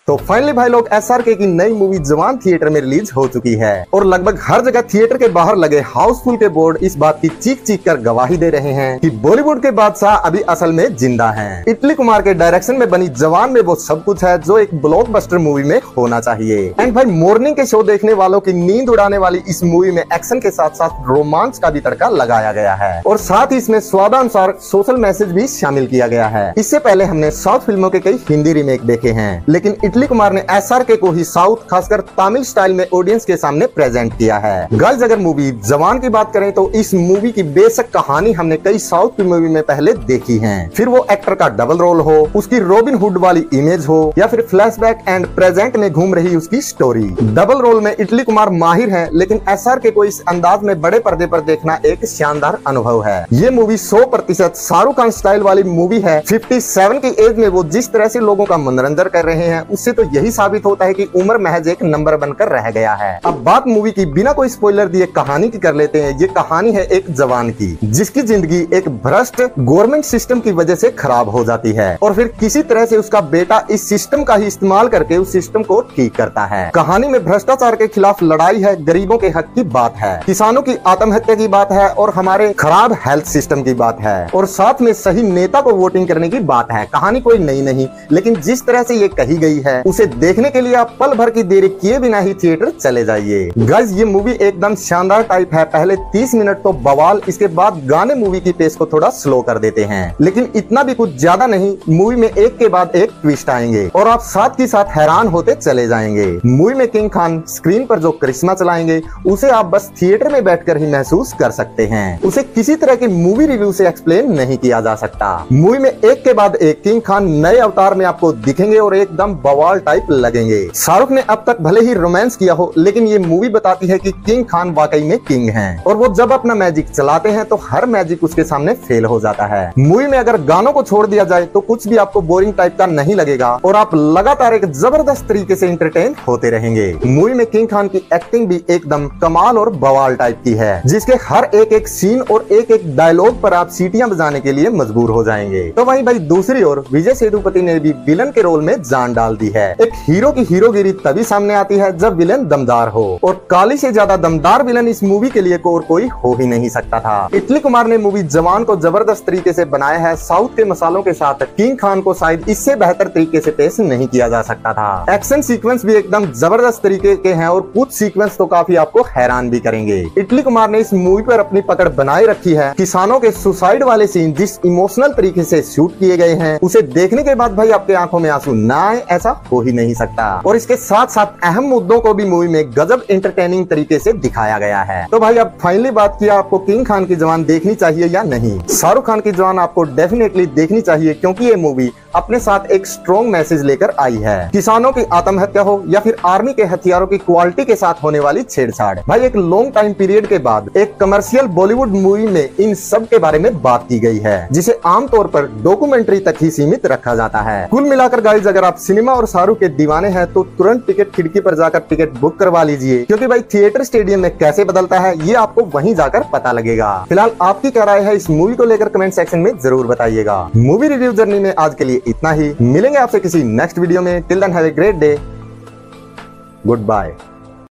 तो फाइनली भाई लोग एसआरके की नई मूवी जवान थिएटर में रिलीज हो चुकी है और लगभग हर जगह थिएटर के बाहर लगे हाउसफुल के बोर्ड इस बात की चीख चीख कर गवाही दे रहे हैं कि बॉलीवुड के बादशाह अभी असल में जिंदा हैं। इटली कुमार के डायरेक्शन में बनी जवान में वो सब कुछ है जो एक ब्लॉकबस्टर मूवी में होना चाहिए। एंड भाई मॉर्निंग के शो देखने वालों की नींद उड़ाने वाली इस मूवी में एक्शन के साथ साथ रोमांच का भी तड़का लगाया गया है और साथ ही इसमें स्वादानुसार सोशल मैसेज भी शामिल किया गया है। इससे पहले हमने साउथ फिल्मों के कई हिंदी रीमेक देखे हैं, लेकिन इटली कुमार ने एसआरके को ही साउथ खासकर तमिल स्टाइल में ऑडियंस के सामने प्रेजेंट किया है। गाइस अगर मूवी जवान की बात करें तो इस मूवी की बेशक कहानी हमने कई साउथ की मूवी में पहले देखी है, फिर वो एक्टर का डबल रोल हो, उसकी रॉबिन हुड वाली इमेज हो या फिर फ्लैशबैक एंड प्रेजेंट में घूम रही उसकी स्टोरी। डबल रोल में इटली कुमार माहिर है, लेकिन एसआरके को इस अंदाज में बड़े पर्दे पर देखना एक शानदार अनुभव है। ये मूवी 100% शाहरुख खान स्टाइल वाली मूवी है। 57 की एज में वो जिस तरह से लोगों का मनोरंजन कर रहे हैं उससे तो यही साबित होता है कि उम्र महज एक नंबर बनकर रह गया है। अब बात मूवी की बिना कोई स्पॉइलर दिए कहानी की कर लेते हैं। ये कहानी है एक जवान की जिसकी जिंदगी एक भ्रष्ट गवर्नमेंट सिस्टम की वजह से खराब हो जाती है और फिर किसी तरह से उसका बेटा इस सिस्टम का ही इस्तेमाल करके उस सिस्टम को ठीक करता है। कहानी में भ्रष्टाचार के खिलाफ लड़ाई है, गरीबों के हक की बात है, किसानों की आत्महत्या की बात है और हमारे खराब हेल्थ सिस्टम की बात है और साथ में सही नेता को वोटिंग करने की बात है। कहानी कोई नई नहीं, लेकिन जिस तरह से ये कही गई है उसे देखने के लिए आप पल भर की देरी किए बिना ही थिएटर चले जाइए। गाइस ये मूवी एकदम शानदार टाइप है। पहले 30 मिनट तो बवाल, इसके बाद गाने मूवी की पेस को थोड़ा स्लो कर देते हैं, लेकिन इतना भी कुछ ज्यादा नहीं। मूवी में एक के बाद एक ट्विस्ट आएंगे और आप साथ ही साथ हैरान होते चले जाएंगे। मूवी में किंग खान स्क्रीन पर जो करिश्मा चलाएंगे उसे आप बस थिएटर में बैठकर ही महसूस कर सकते हैं। उसे किसी तरह की मूवी रिव्यू से एक्सप्लेन नहीं किया जा सकता। मूवी में एक के बाद एक किंग खान नए अवतार में आपको दिखेंगे और एकदम बवाल टाइप लगेंगे। शाहरुख ने अब तक भले ही रोमांस किया हो, लेकिन ये मूवी बताती है कि किंग खान वाकई में किंग हैं और वो जब अपना मैजिक चलाते हैं तो हर मैजिक उसके सामने फेल हो जाता है। मूवी में अगर गानों को छोड़ दिया जाए तो कुछ भी आपको बोरिंग टाइप का नहीं लगेगा और आप लगातार एक जबरदस्त तरीके से एंटरटेन होते रहेंगे। मूवी में किंग खान की एक्टिंग भी एकदम कमाल और बवाल टाइप की है, जिसके हर एक सीन और एक डायलॉग पर आप सीटियां बजाने के लिए मजबूर हो जाएंगे। तो वहीं भाई दूसरी ओर विजय सेतुपति ने भी विलन के रोल में जान डाल दी है। एक हीरो की हीरोगिरी तभी सामने आती है जब विलन दमदार हो और काली से ज्यादा दमदार विलन इस मूवी के लिए और कोई हो ही नहीं सकता था। इटली कुमार ने मूवी जवान को जबरदस्त तरीके से बनाया है। साउथ के मसालों के साथ किंग खान को शायद इससे बेहतर तरीके से पेश नहीं किया जा सकता था। एक्शन सीक्वेंस भी एकदम जबरदस्त तरीके के हैं और कुछ सीक्वेंस तो काफी आपको हैरान भी करेंगे। इटली कुमार ने इस मूवी पर अपनी पकड़ बनाए रखी है। किसानों के सुसाइड वाले सीन जिस इमोशनल तरीके से शूट किए गए हैं उसे देखने के बाद भाई आपके आंखों में आंसू ना आए ऐसा हो ही नहीं सकता। और इसके साथ साथ अहम मुद्दों को भी मूवी में गजब एंटरटेनिंग तरीके से दिखाया गया है। तो भाई अब फाइनली बात किया आपको किंग खान की जवान देखनी चाहिए या नहीं। शाहरुख खान की जवान आपको डेफिनेटली देखनी चाहिए क्योंकि ये मूवी अपने साथ एक स्ट्रॉन्ग मैसेज लेकर आई है। किसानों की आत्महत्या हो या फिर आर्मी के हथियारों की क्वालिटी के साथ होने वाली छेड़छाड़, भाई एक लॉन्ग टाइम पीरियड के बाद एक कमर्शियल बॉलीवुड मूवी में इन सब के बारे में बात की गई है, जिसे आमतौर पर डॉक्यूमेंट्री तक ही सीमित रखा जाता है। कुल मिलाकर गाइस अगर आप सिनेमा और शाहरुख के दीवाने हैं तो तुरंत टिकट खिड़की पर जाकर टिकट बुक करवा लीजिए, क्योंकि भाई थिएटर स्टेडियम में कैसे बदलता है ये आपको वहीं जाकर पता लगेगा। फिलहाल आपकी क्या राय है इस मूवी को लेकर कमेंट सेक्शन में जरूर बताइएगा। मूवी रिव्यू जर्नी में आज के लिए इतना ही। मिलेंगे आपसे किसी नेक्स्ट वीडियो में। Till then have a great day. Good bye.